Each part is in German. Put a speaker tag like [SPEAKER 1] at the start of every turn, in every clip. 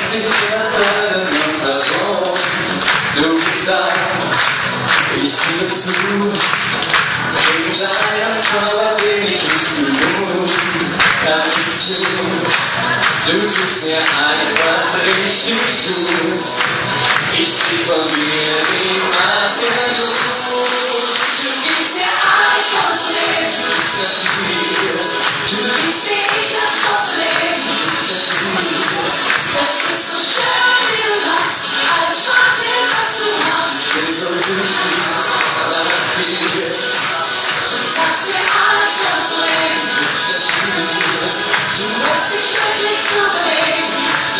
[SPEAKER 1] sich erfüllen und warum. Du bist da, ich gebe zu. Wegen deiner Zauber bin ich nicht genug. Kann ich tun, du tust mir einfach richtig gut. Ich krieg von dir niemals genug.
[SPEAKER 2] Du gibst mir alles fürs Leben. Du gibst mir nicht das große Leben. Es ist so schön, wie du lachst. Alles Wahnsinn, was du machst.
[SPEAKER 1] Bin so süchtig nach dir.
[SPEAKER 2] Du sagst mir alles fürs Leben. Du musst dich wirklich zu bewegen.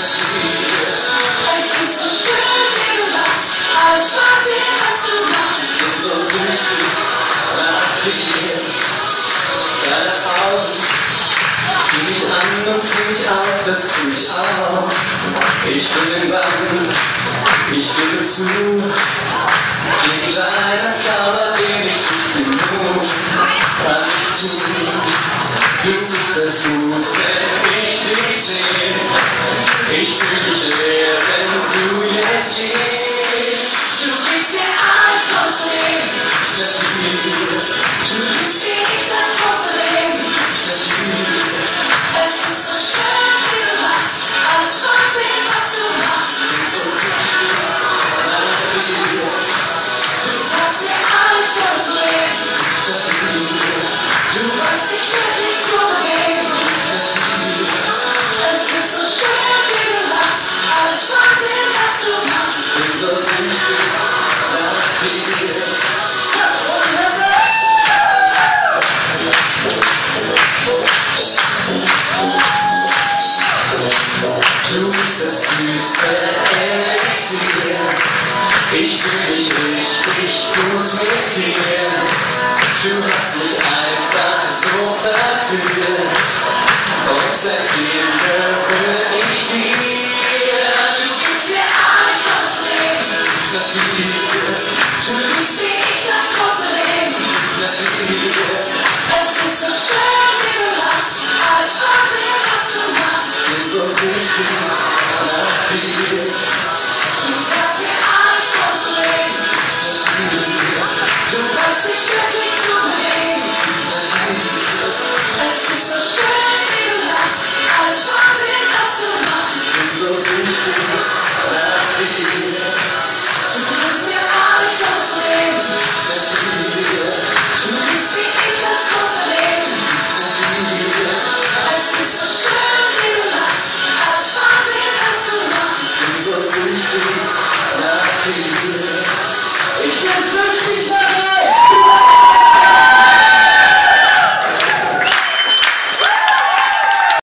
[SPEAKER 2] Es ist so schön, wie du lachst. Alles Wahnsinn, was du machst.
[SPEAKER 1] Bin so süchtig nach dir. Deine Augen zieh mich an und zieh mich aus, das tu ich auch. Ich bin im Bann, ich gebe zu. Wegen deiner Zauber bin ich nicht genug. Kann ich tun, du bist das Gut, wenn ich dich sehe. Ich fühl mich leer, wenn du jetzt gehst.
[SPEAKER 2] Du gibst mir alles fürs Leben. Du gibst mir nicht das große Leben. Es ist so schön, wie du lachst. Alles Wahnsinn, was du machst. Du sagst mir alles fürs Leben. Du weißt dich wirklich zu bewegen. Es ist so schön, wie du lachst. Alles Wahnsinn, was du machst.
[SPEAKER 1] Bin so süchtig nach dir. Du bist das süße Elixier. Ich fühl mich richtig gut mit dir. Du hast mich einfach so verführt. Und seitdem gehöre ich dir.
[SPEAKER 2] Du gibst mir alles fürs Leben. Du gibst mir nicht das große Leben. Es ist so schön, wie du lachst. Alles Wahnsinn, was du machst.
[SPEAKER 1] Bin so süchtig nach dir.
[SPEAKER 2] Du sagst mir alles fürs Leben. Du weißt dich wirklich zu bewegen. Es ist so schön, wie du lachst. Alles Wahnsinn, was du machst.
[SPEAKER 1] Bin so süchtig nach dir.
[SPEAKER 2] Du gibst mir alles fürs Leben. Du gibst mir nicht das große Leben. Es ist so schön, wie du lachst. Alles Wahnsinn, was du machst.
[SPEAKER 1] Bin so süchtig nach dir.